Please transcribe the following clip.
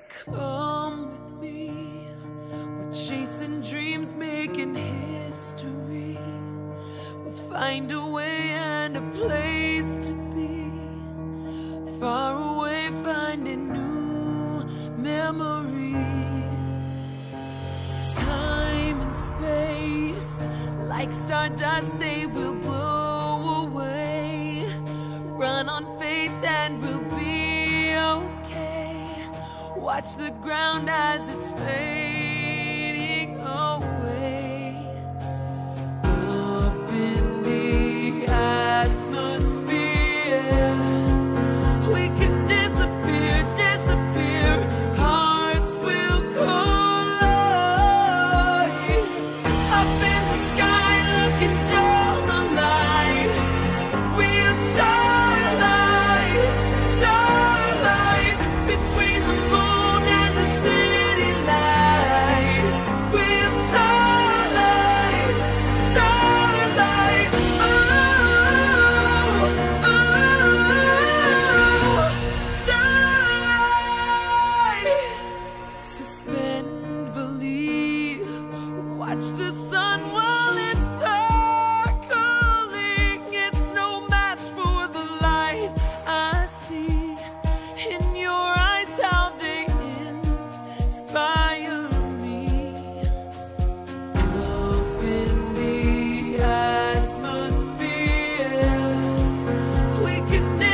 Come with me, we're chasing dreams, making history. We'll find a way and a place to be. Far away, finding new memories. Time and space, like stardust, they will blow away. Run on faith and we'll be okay. Watch the ground as it's fading away. Up in the atmosphere, we can disappear, disappear. Hearts will collide. Up in the sky, looking down on life. We're starlight, starlight between the moon and the city lights. We're starlight, starlight. Oh, oh, starlight. Suspend belief. Watch the sun while it's circling. It's no match for the light I see in your eyes, how they inspire me. Up in the atmosphere, we can